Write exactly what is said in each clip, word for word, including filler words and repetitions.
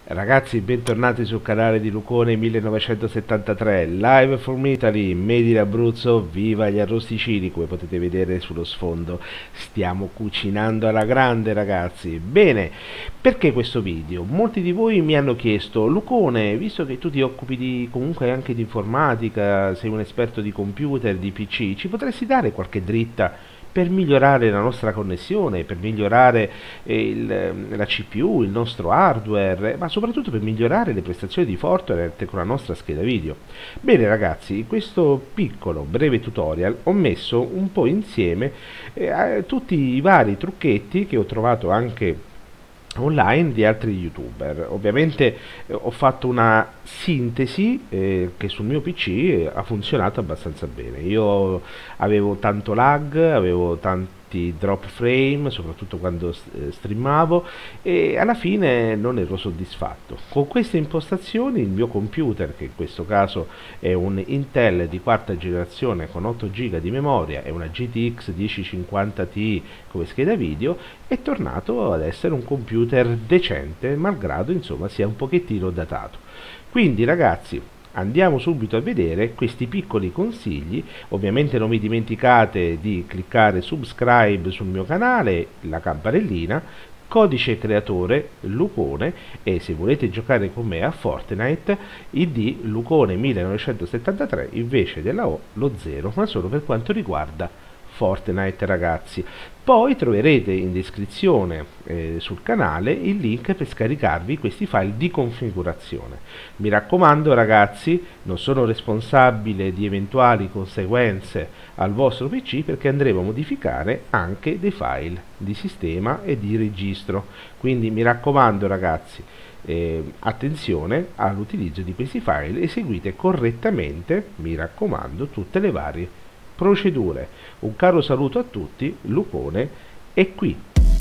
Ragazzi, bentornati sul canale di Lucone millenovecentosettantatré, live from Italy, made in Abruzzo, viva gli arrosticini, come potete vedere sullo sfondo. Stiamo cucinando alla grande, ragazzi. Bene, perché questo video? Molti di voi mi hanno chiesto: Lucone, visto che tu ti occupi di, comunque anche di informatica, sei un esperto di computer, di P C, ci potresti dare qualche dritta per migliorare la nostra connessione, per migliorare eh, il, la C P U, il nostro hardware, ma soprattutto per migliorare le prestazioni di Fortinet con la nostra scheda video? Bene ragazzi, in questo piccolo breve tutorial ho messo un po' insieme eh, tutti i vari trucchetti che ho trovato anche online di altri youtuber. Ovviamente eh, ho fatto una sintesi eh, che sul mio P C eh, ha funzionato abbastanza bene. Io avevo tanto lag, avevo tanti drop frame, soprattutto quando eh, streamavo, e alla fine non ero soddisfatto. Con queste impostazioni il mio computer, che in questo caso è un Intel di quarta generazione con otto giga di memoria e una G T X dieci cinquanta Ti come scheda video, è tornato ad essere un computer decente, malgrado insomma sia un pochettino datato. Quindi ragazzi, andiamo subito a vedere questi piccoli consigli. Ovviamente non vi dimenticate di cliccare subscribe sul mio canale, la campanellina, codice creatore Lucone, e se volete giocare con me a Fortnite I D Lucone millenovecentosettantatré invece della O lo zero, ma solo per quanto riguarda Fortnite ragazzi. Poi troverete in descrizione eh, sul canale il link per scaricarvi questi file di configurazione. Mi raccomando ragazzi, non sono responsabile di eventuali conseguenze al vostro P C, perché andremo a modificare anche dei file di sistema e di registro. Quindi mi raccomando ragazzi, eh, attenzione all'utilizzo di questi file, eseguite correttamente, mi raccomando, tutte le varie procedure. Un caro saluto a tutti, Lucone è qui.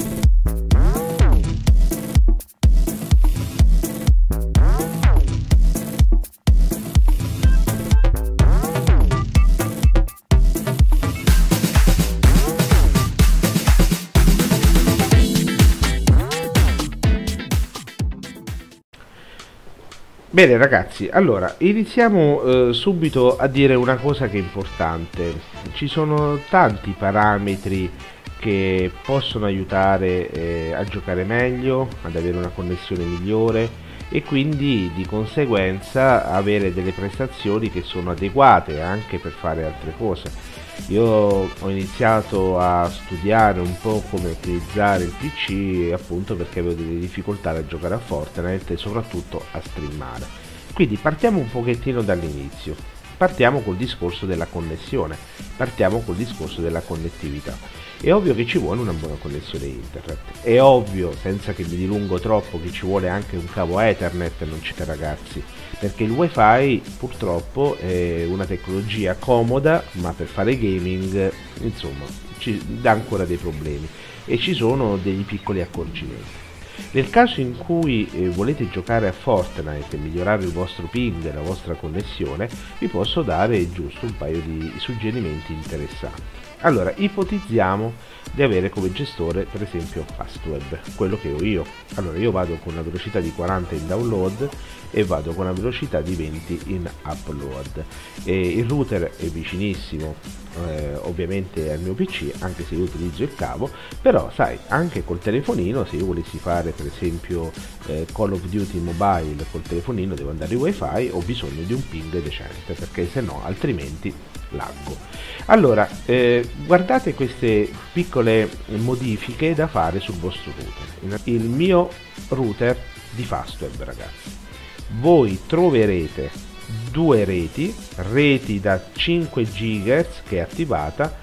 Bene ragazzi, allora iniziamo eh, subito a dire una cosa che è importante. Ci sono tanti parametri che possono aiutare eh, a giocare meglio, ad avere una connessione migliore e quindi di conseguenza avere delle prestazioni che sono adeguate anche per fare altre cose. Io ho iniziato a studiare un po' come utilizzare il P C appunto perché avevo delle difficoltà a giocare a Fortnite e soprattutto a streamare. Quindi partiamo un pochettino dall'inizio, partiamo col discorso della connessione, partiamo col discorso della connettività. È ovvio che ci vuole una buona connessione internet, è ovvio, senza che mi dilungo troppo, che ci vuole anche un cavo Ethernet, non c'è ragazzi, perché il wifi purtroppo è una tecnologia comoda, ma per fare gaming insomma ci dà ancora dei problemi e ci sono degli piccoli accorgimenti. Nel caso in cui eh, volete giocare a Fortnite e migliorare il vostro ping, la vostra connessione, vi posso dare giusto un paio di suggerimenti interessanti. Allora, ipotizziamo di avere come gestore per esempio Fastweb, quello che ho io. Allora io vado con una velocità di quaranta in download e vado con una velocità di venti in upload, e il router è vicinissimo eh, ovviamente al mio P C, anche se io utilizzo il cavo, però sai, anche col telefonino, se io volessi fare per esempio eh, Call of Duty Mobile col telefonino, devo andare in wifi, ho bisogno di un ping decente, perché se no altrimenti laggo. Allora eh, guardate queste piccole modifiche da fare sul vostro router. Il mio router di Fastweb ragazzi, voi troverete due reti, reti da cinque gigahertz che è attivata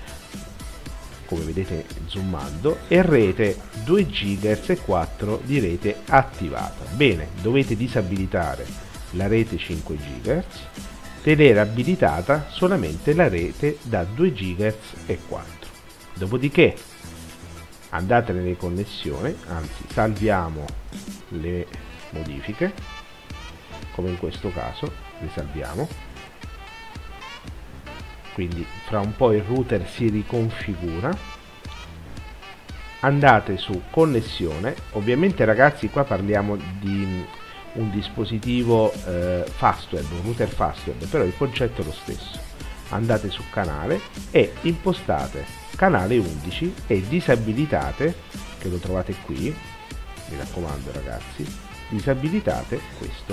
come vedete zoomando, e rete due gigahertz e quattro di rete attivata. Bene, dovete disabilitare la rete cinque gigahertz, tenere abilitata solamente la rete da due gigahertz e quattro. Dopodiché andate nelle connessioni, anzi salviamo le modifiche, come in questo caso le salviamo, quindi fra un po' il router si riconfigura. Andate su connessione, ovviamente ragazzi qua parliamo di un dispositivo eh, Fastweb, un router Fastweb, però il concetto è lo stesso. Andate su canale e impostate canale undici e disabilitate, che lo trovate qui, mi raccomando ragazzi, disabilitate questo.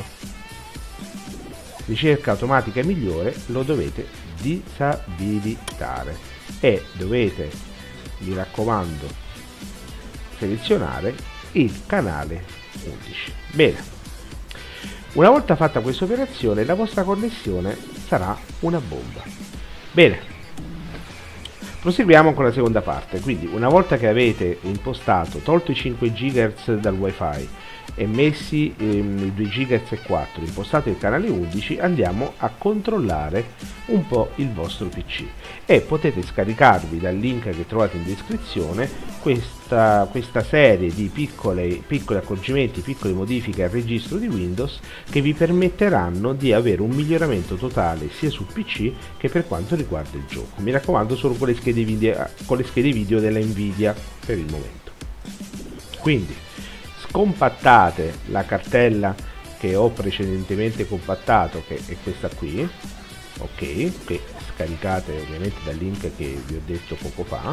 Ricerca automatica migliore lo dovete disabilitare e dovete, mi raccomando, selezionare il canale undici. Bene, una volta fatta questa operazione la vostra connessione sarà una bomba. Bene, proseguiamo con la seconda parte. Quindi una volta che avete impostato, tolto i cinque gigahertz dal wifi e messi ehm, i due gigahertz e quattro, impostato il canale undici, andiamo a controllare un po' il vostro P C e potete scaricarvi dal link che trovate in descrizione questa, questa serie di piccole, piccoli accorgimenti, piccole modifiche al registro di Windows che vi permetteranno di avere un miglioramento totale sia sul P C che per quanto riguarda il gioco. Mi raccomando, solo con le schede video, con le schede video della Nvidia per il momento. Quindi scompattate la cartella che ho precedentemente compattato, che è questa qui, ok, che scaricate ovviamente dal link che vi ho detto poco fa,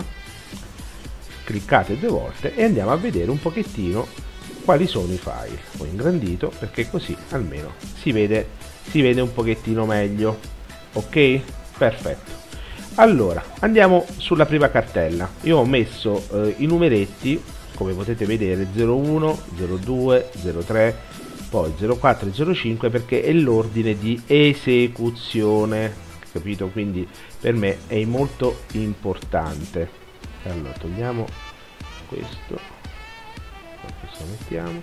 cliccate due volte e andiamo a vedere un pochettino quali sono i file. Ho ingrandito perché così almeno si vede, si vede un pochettino meglio, ok, perfetto. Allora andiamo sulla prima cartella. Io ho messo eh, i numeretti, come potete vedere, zero uno, zero due, zero tre, poi zero quattro e zero cinque, perché è l'ordine di esecuzione, capito? Quindi per me è molto importante. Allora togliamo questo, questo mettiamo,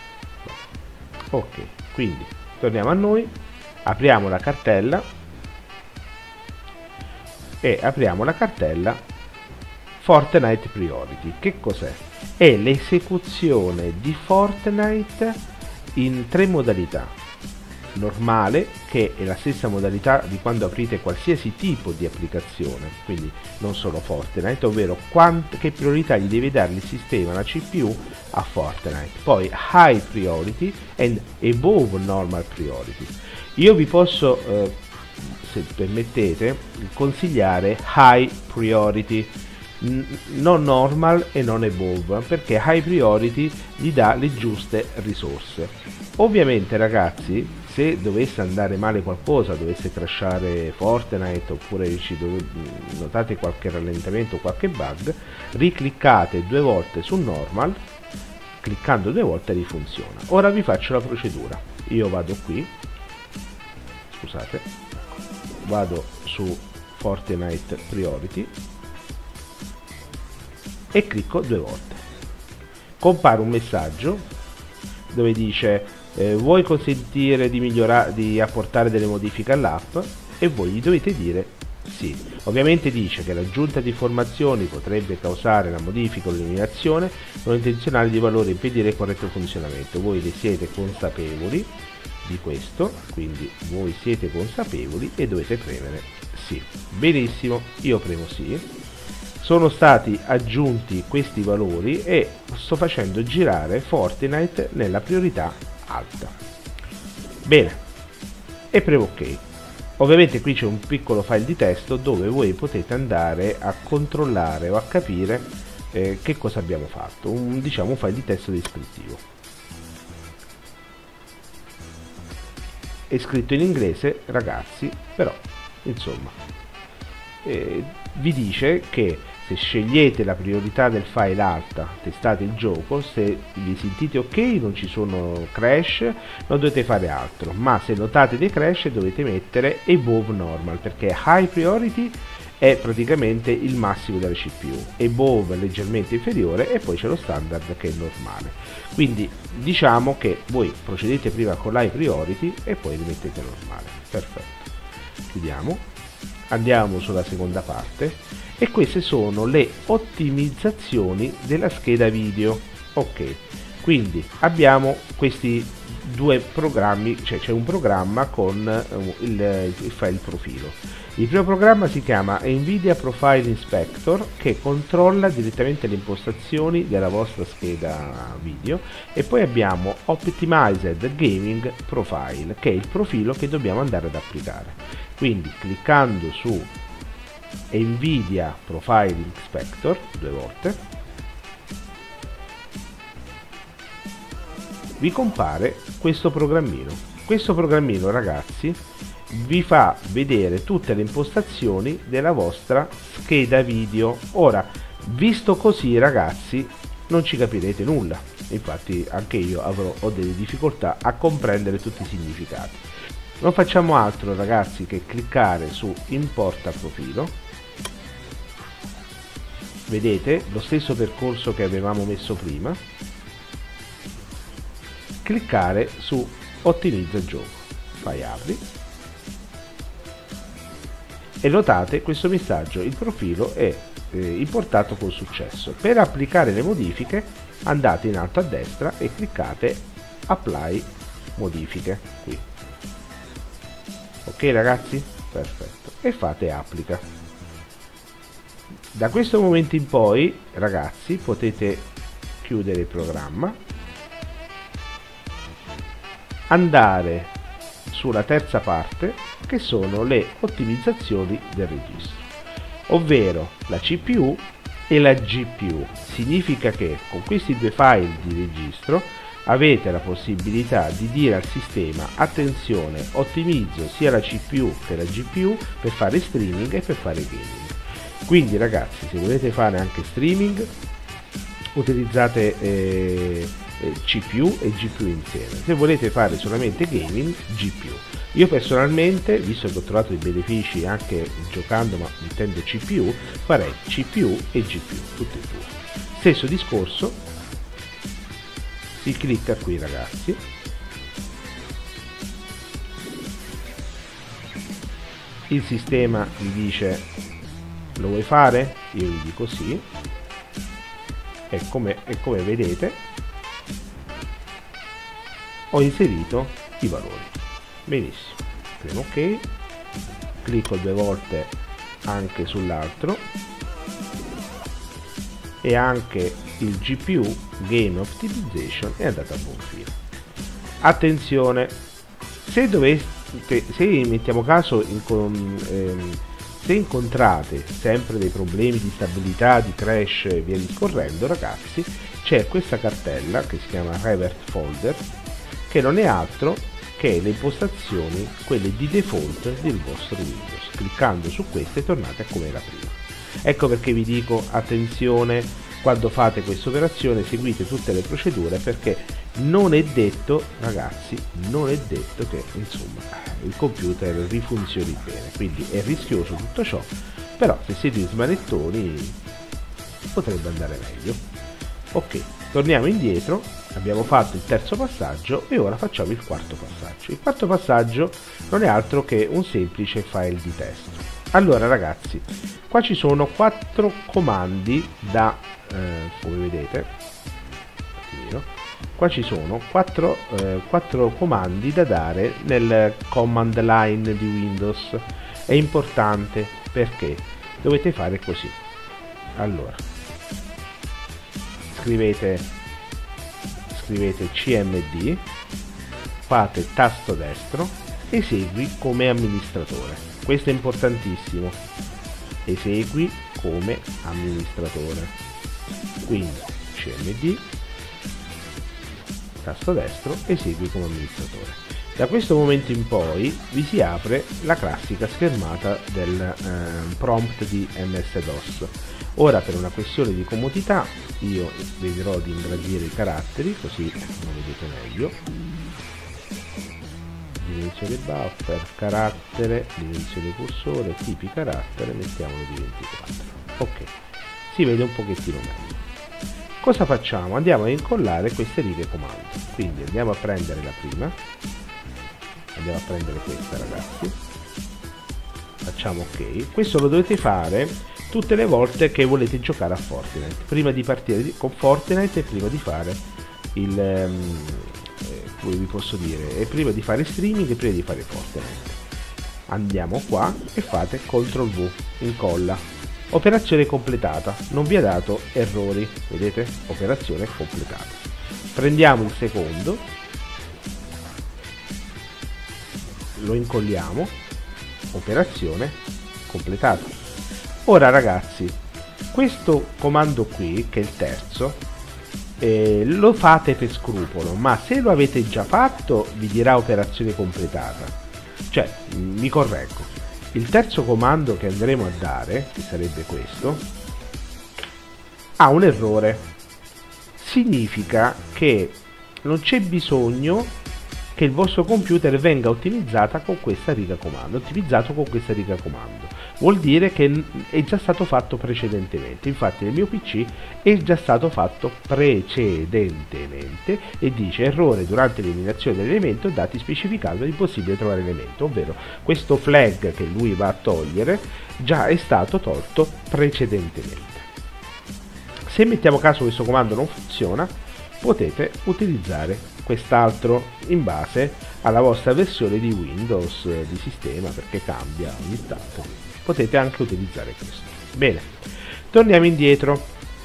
ok, quindi torniamo a noi, apriamo la cartella e apriamo la cartella Fortnite Priority. Che cos'è? È l'esecuzione di Fortnite in tre modalità: normale, che è la stessa modalità di quando aprite qualsiasi tipo di applicazione, quindi non solo Fortnite, ovvero quant- che priorità gli deve dare il sistema, la C P U a Fortnite. Poi High Priority and Above Normal Priority. Io vi posso, eh, se permettete, consigliare High Priority, non normal e non above, perché high priority gli dà le giuste risorse. Ovviamente ragazzi, se dovesse andare male qualcosa, dovesse crashare Fortnite oppure ci dove, notate qualche rallentamento o qualche bug, ricliccate due volte su normal, cliccando due volte rifunziona. Ora vi faccio la procedura. Io vado qui, scusate, vado su Fortnite Priority e clicco due volte. Compare un messaggio dove dice eh, vuoi consentire di migliorare, di apportare delle modifiche all'app, e voi gli dovete dire sì. Ovviamente dice che l'aggiunta di informazioni potrebbe causare la modifica o l'eliminazione non intenzionale di valore e impedire il corretto funzionamento. Voi ne siete consapevoli di questo, quindi voi siete consapevoli e dovete premere sì. Benissimo, io premo sì. Sono stati aggiunti questi valori e sto facendo girare Fortnite nella priorità alta. Bene, e premo ok. Ovviamente qui c'è un piccolo file di testo dove voi potete andare a controllare o a capire eh, che cosa abbiamo fatto, un, diciamo un file di testo descrittivo. È scritto in inglese ragazzi, però insomma eh, vi dice che se scegliete la priorità del file alta, testate il gioco, se vi sentite ok, non ci sono crash, non dovete fare altro, ma se notate dei crash dovete mettere above normal, perché high priority è praticamente il massimo della C P U, above leggermente inferiore e poi c'è lo standard che è normale. Quindi diciamo che voi procedete prima con l'high priority e poi rimettete normale. Perfetto, chiudiamo, andiamo sulla seconda parte. E queste sono le ottimizzazioni della scheda video. Ok, quindi abbiamo questi due programmi, cioè c'è un programma con uh, il, il file profilo. Il primo programma si chiama Nvidia Profile Inspector, che controlla direttamente le impostazioni della vostra scheda video, e poi abbiamo Optimized Gaming Profile, che è il profilo che dobbiamo andare ad applicare. Quindi cliccando su Nvidia Profile Inspector due volte vi compare questo programmino. Questo programmino, ragazzi, vi fa vedere tutte le impostazioni della vostra scheda video. Ora, visto così, ragazzi, non ci capirete nulla, infatti anche io avrò ho delle difficoltà a comprendere tutti i significati. Non facciamo altro, ragazzi, che cliccare su Importa profilo. Vedete lo stesso percorso che avevamo messo prima. Cliccare su Ottimizza gioco, fai apri, e notate questo messaggio: il profilo è eh, importato con successo. Per applicare le modifiche andate in alto a destra e cliccate Apply modifiche qui. Ok, ragazzi? Perfetto. E fate applica. Da questo momento in poi, ragazzi, potete chiudere il programma, andare sulla terza parte, che sono le ottimizzazioni del registro, ovvero la C P U e la G P U. Significa che con questi due file di registro avete la possibilità di dire al sistema: attenzione, ottimizzo sia la C P U che la G P U per fare streaming e per fare gaming. Quindi, ragazzi, se volete fare anche streaming, utilizzate eh, C P U e G P U insieme. Se volete fare solamente gaming, G P U. Io personalmente, visto che ho trovato dei benefici anche giocando ma mettendo C P U, farei C P U e G P U, tutte e due. Stesso discorso, si clicca qui, ragazzi, il sistema vi dice: lo vuoi fare? Io gli dico sì, e come, e come vedete ho inserito i valori. Benissimo, premo ok, clicco due volte anche sull'altro, e anche il G P U Game Optimization è andato a buon fine. Attenzione, se doveste, se mettiamo caso in, ehm, se incontrate sempre dei problemi di stabilità, di crash e via discorrendo, ragazzi, c'è questa cartella che si chiama Revert Folder, che non è altro che le impostazioni, quelle di default del vostro Windows. Cliccando su queste tornate a come era prima. Ecco perché vi dico: attenzione, quando fate questa operazione seguite tutte le procedure, perché non è detto, ragazzi, non è detto che insomma il computer rifunzioni bene. Quindi è rischioso tutto ciò, però se siete smanettoni potrebbe andare meglio. Ok, torniamo indietro. Abbiamo fatto il terzo passaggio e ora facciamo il quarto passaggio. Il quarto passaggio non è altro che un semplice file di testo. Allora, ragazzi, qua ci sono quattro comandi da eh, come vedete, qua ci sono quattro, eh, quattro comandi da dare nel command line di Windows. È importante perché dovete fare così. Allora, scrivete scrivete cmd, fate tasto destro, esegui come amministratore. Questo è importantissimo: esegui come amministratore. Quindi cmd, tasto destro, esegui come amministratore. Da questo momento in poi vi si apre la classica schermata del eh, prompt di M S DOS. Ora, per una questione di comodità, io vedrò di ingrandire i caratteri così lo vedete meglio. Dimensione buffer, carattere, dimensione cursore, tipi carattere, mettiamolo di ventiquattro. Ok, si vede un pochettino meglio. Cosa facciamo? Andiamo a incollare queste righe comando. Quindi andiamo a prendere la prima, andiamo a prendere questa, ragazzi, facciamo ok. Questo lo dovete fare tutte le volte che volete giocare a Fortnite, prima di partire con Fortnite e prima di fare il, um, vi posso dire, e prima di fare streaming e prima di fare Fortnite. Andiamo qua e fate control V, incolla, operazione completata, non vi ha dato errori, vedete? Operazione completata. Prendiamo il secondo, lo incolliamo, operazione completata. Ora ragazzi, questo comando qui, che è il terzo, eh, lo fate per scrupolo, ma se lo avete già fatto vi dirà operazione completata. Cioè, mi correggo, il terzo comando che andremo a dare, che sarebbe questo, ha un errore. Significa che non c'è bisogno che il vostro computer venga ottimizzata con questa riga comando, ottimizzato con questa riga comando. Vuol dire che è già stato fatto precedentemente. Infatti nel mio P C è già stato fatto precedentemente e dice errore durante l'eliminazione dell'elemento, dati specificato, è impossibile trovare l'elemento, ovvero questo flag che lui va a togliere già è stato tolto precedentemente. Se mettiamo caso questo comando non funziona, potete utilizzare quest'altro in base alla vostra versione di Windows di sistema, perché cambia ogni tanto. Potete anche utilizzare questo. Bene, torniamo indietro.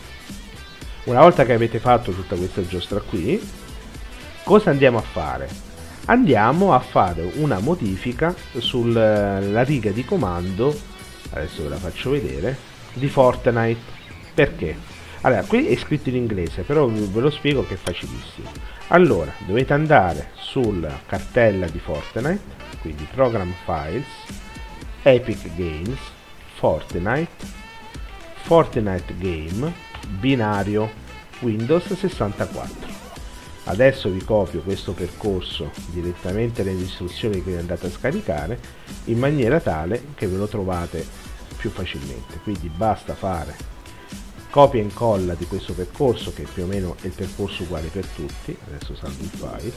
Una volta che avete fatto tutta questa giostra qui, cosa andiamo a fare? Andiamo a fare una modifica sulla riga di comando, adesso ve la faccio vedere, di Fortnite. Perché? Allora, qui è scritto in inglese, però ve lo spiego che è facilissimo. Allora, dovete andare sulla cartella di Fortnite, quindi Program Files, Epic Games, Fortnite, Fortnite Game, binario, Windows sessantaquattro. Adesso vi copio questo percorso direttamente nelle istruzioni che vi andate a scaricare, in maniera tale che ve lo trovate più facilmente. Quindi basta fare copia e incolla di questo percorso, che più o meno è il percorso uguale per tutti. Adesso salvo il file,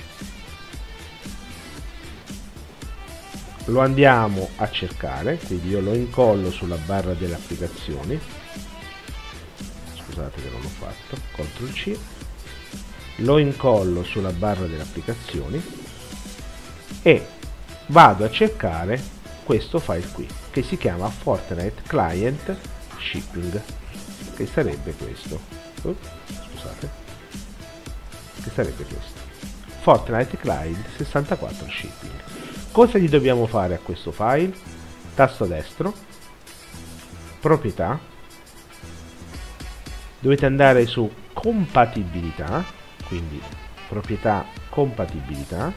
lo andiamo a cercare, quindi io lo incollo sulla barra delle applicazioni, scusate che non l'ho fatto, control C, lo incollo sulla barra delle applicazioni e vado a cercare questo file qui che si chiama Fortnite Client Shipping, che sarebbe questo, oh, scusate, che sarebbe questo, Fortnite Client sessantaquattro Shipping. Cosa gli dobbiamo fare a questo file? Tasto destro, proprietà, dovete andare su compatibilità, quindi proprietà compatibilità,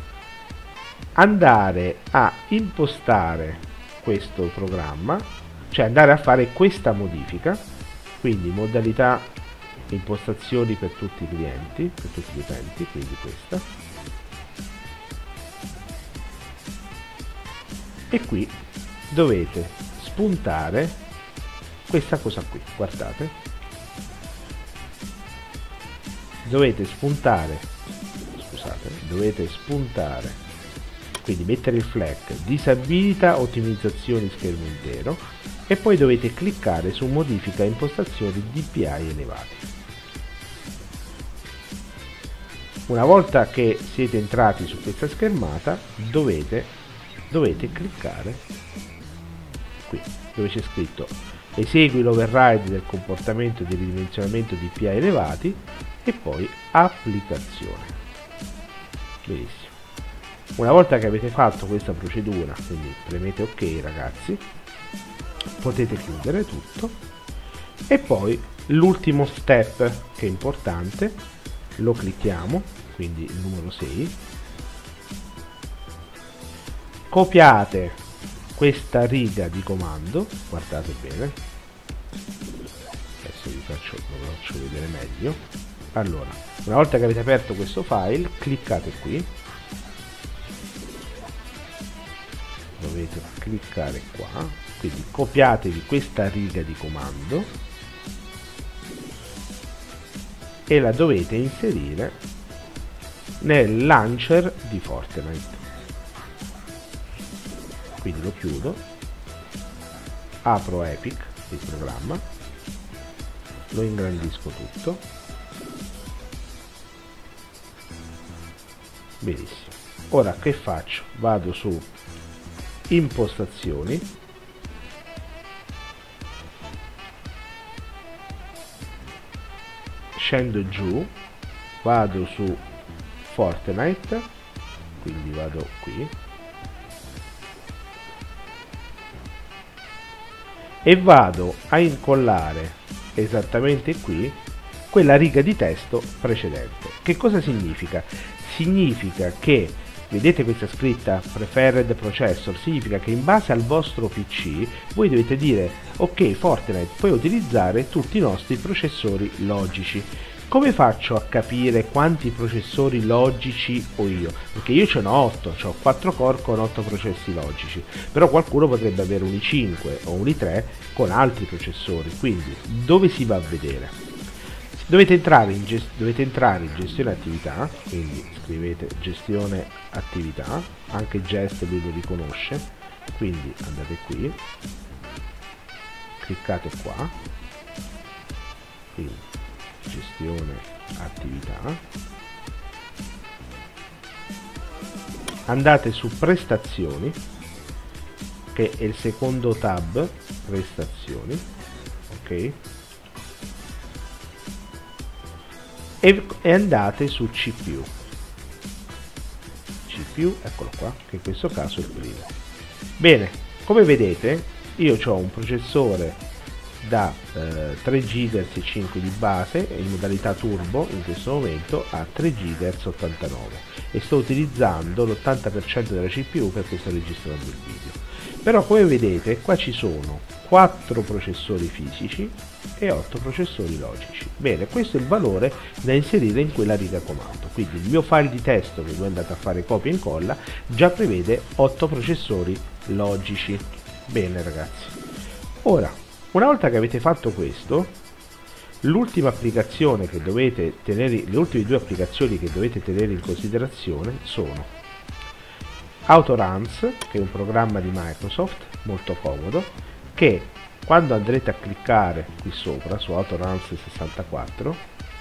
andare a impostare questo programma, cioè andare a fare questa modifica. Quindi modalità impostazioni per tutti i clienti, per tutti gli utenti, quindi questa. E qui dovete spuntare questa cosa qui, guardate. Dovete spuntare, scusate, dovete spuntare, quindi mettere il flag, disabilita ottimizzazioni schermo intero, e poi dovete cliccare su modifica impostazioni D P I elevati. Una volta che siete entrati su questa schermata dovete, dovete cliccare qui dove c'è scritto esegui l'override del comportamento di ridimensionamento D P I elevati e poi applicazione. Benissimo. Una volta che avete fatto questa procedura, quindi premete ok ragazzi, potete chiudere tutto e poi l'ultimo step che è importante, lo clicchiamo, quindi il numero sei, copiate questa riga di comando, guardate bene, adesso vi faccio, lo faccio vedere meglio. Allora, una volta che avete aperto questo file, cliccate qui, dovete cliccare qua, quindi copiatevi questa riga di comando e la dovete inserire nel launcher di Fortnite. Quindi lo chiudo, apro Epic, il programma, lo ingrandisco tutto, Benissimo. Ora che faccio? Vado su impostazioni, scendo giù, vado su Fortnite, quindi vado qui e vado a incollare esattamente qui quella riga di testo precedente. Che cosa significa? Significa che, vedete questa scritta preferred processor, significa che in base al vostro P C voi dovete dire ok Fortnite, puoi utilizzare tutti i nostri processori logici. Come faccio a capire quanti processori logici ho io? Perché io ce n'ho otto, ho quattro core con otto processi logici, però qualcuno potrebbe avere un i cinque o un i tre con altri processori, quindi dove si va a vedere? Dovete entrare, in dovete entrare in gestione attività, quindi scrivete gestione attività, anche Jest lui lo riconosce, quindi andate qui, cliccate qua, quindi gestione attività, andate su prestazioni, che è il secondo tab, prestazioni, ok? E, e andate su C P U, C P U, eccolo qua, che in questo caso è il primo. Bene, come vedete io ho un processore da eh, tre gigahertz e cinque di base in modalità turbo in questo momento a tre gigahertz ottantanove e sto utilizzando l'ottanta per cento della C P U perché sto registrando il video. Però come vedete qua ci sono quattro processori fisici e otto processori logici. Bene, questo è il valore da inserire in quella riga comando, quindi il mio file di testo che voi andate a fare copia e incolla già prevede otto processori logici. Bene ragazzi, ora una volta che avete fatto questo, l'ultima applicazione che dovete tenere, le ultime due applicazioni che dovete tenere in considerazione sono Autoruns, che è un programma di Microsoft molto comodo, che quando andrete a cliccare qui sopra su Autoruns sessantaquattro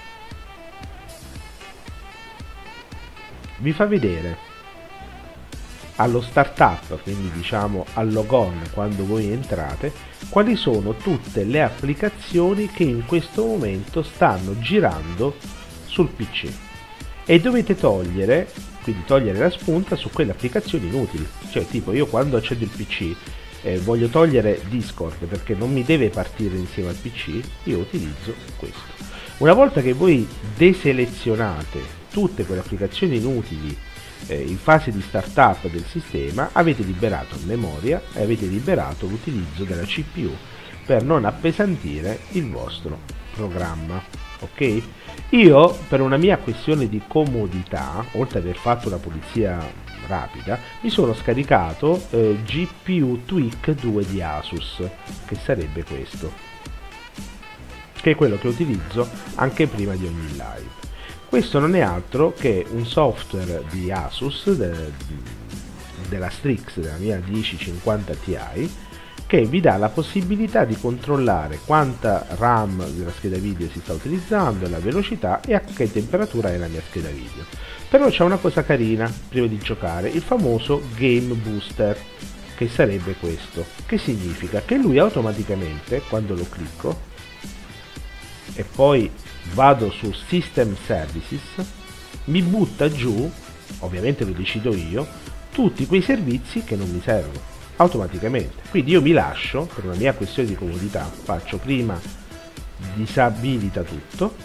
vi fa vedere allo startup, quindi diciamo al logon quando voi entrate, quali sono tutte le applicazioni che in questo momento stanno girando sul P C e dovete togliere, quindi togliere la spunta su quelle applicazioni inutili. Cioè tipo io quando accendo il P C eh, voglio togliere Discord perché non mi deve partire insieme al P C, io utilizzo questo. Una volta che voi deselezionate tutte quelle applicazioni inutili eh, in fase di startup del sistema, avete liberato memoria e avete liberato l'utilizzo della C P U per non appesantire il vostro programma. Ok? Io per una mia questione di comodità, oltre ad aver fatto una pulizia rapida, mi sono scaricato eh, G P U Tweak due di Asus, che sarebbe questo, che è quello che utilizzo anche prima di ogni live. Questo non è altro che un software di Asus, de, della Strix, della mia dieci cinquanta Ti, che vi dà la possibilità di controllare quanta RAM della scheda video si sta utilizzando, la velocità e a che temperatura è la mia scheda video. Però c'è una cosa carina prima di giocare, il famoso Game Booster, che sarebbe questo, che significa che lui automaticamente, quando lo clicco e poi vado su System Services, mi butta giù, ovviamente lo decido io, tutti quei servizi che non mi servono automaticamente. Quindi io mi lascio, per una mia questione di comodità, faccio prima disabilita tutto,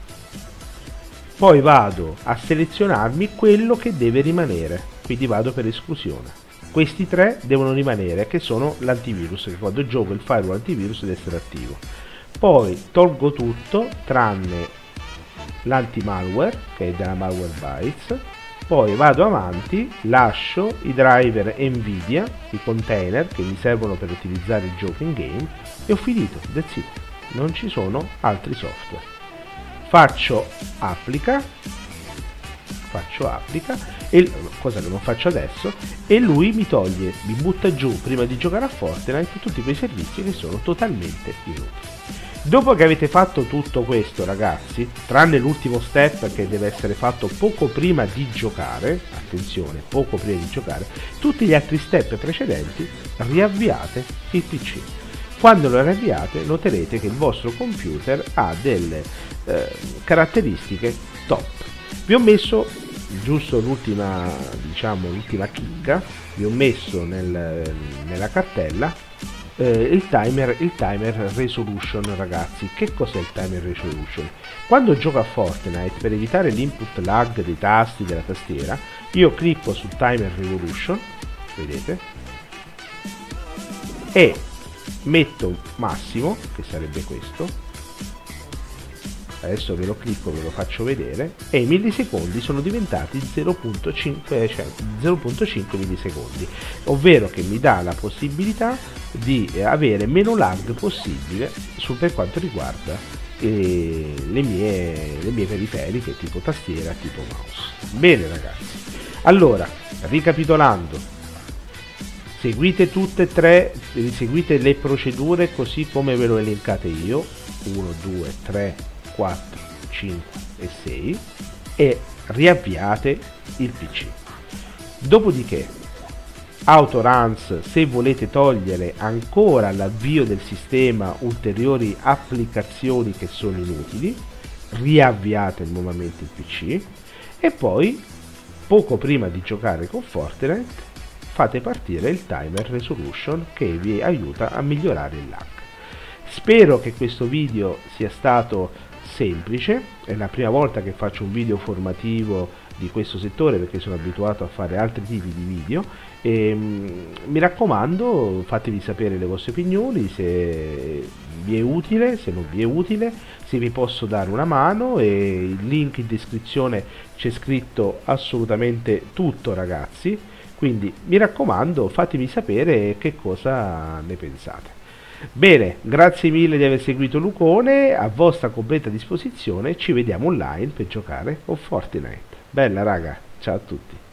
poi vado a selezionarmi quello che deve rimanere, quindi vado per esclusione. Questi tre devono rimanere, che sono l'antivirus, che quando gioco il firewall antivirus deve essere attivo. Poi tolgo tutto tranne l'anti-malware, che è della Malwarebytes. Poi vado avanti, lascio i driver Nvidia, i container che mi servono per utilizzare il gioco in game e ho finito, that's it. Non ci sono altri software. Faccio applica, faccio applica, e, cosa che non faccio adesso, e lui mi toglie, mi butta giù prima di giocare a Fortnite tutti quei servizi che sono totalmente inutili. Dopo che avete fatto tutto questo, ragazzi, tranne l'ultimo step che deve essere fatto poco prima di giocare, attenzione, poco prima di giocare, tutti gli altri step precedenti, riavviate il P C. Quando lo riavviate noterete che il vostro computer ha delle eh, caratteristiche top. Vi ho messo giusto l'ultima, diciamo, l'ultima chicca, vi ho messo nel, nella cartella eh, il timer il timer resolution, ragazzi. Che cos'è il timer resolution? Quando gioco a Fortnite, per evitare l'input lag dei tasti della tastiera, io clicco sul timer resolution, vedete, e metto massimo, che sarebbe questo. Adesso ve lo clicco, ve lo faccio vedere, e i millisecondi sono diventati zero virgola cinque, cioè zero virgola cinque millisecondi, ovvero che mi dà la possibilità di avere meno lag possibile su, per quanto riguarda eh, le, mie, le mie periferiche tipo tastiera, tipo mouse. Bene, ragazzi, allora, ricapitolando, seguite tutte e tre, seguite le procedure così come ve lo elencate io, uno, due, tre, quattro, cinque e sei, e riavviate il P C. Dopodiché autoruns, se volete togliere ancora all'avvio del sistema ulteriori applicazioni che sono inutili, riavviate nuovamente il P C e poi poco prima di giocare con Fortnite fate partire il timer resolution che vi aiuta a migliorare il lag. Spero che questo video sia stato semplice, è la prima volta che faccio un video formativo di questo settore perché sono abituato a fare altri tipi di video e mh, mi raccomando, fatevi sapere le vostre opinioni, se vi è utile, se non vi è utile, se vi posso dare una mano, e il link in descrizione c'è scritto assolutamente tutto, ragazzi, quindi mi raccomando, fatemi sapere che cosa ne pensate. Bene, grazie mille di aver seguito Lucone, a vostra completa disposizione, ci vediamo online per giocare con Fortnite. Bella raga, ciao a tutti.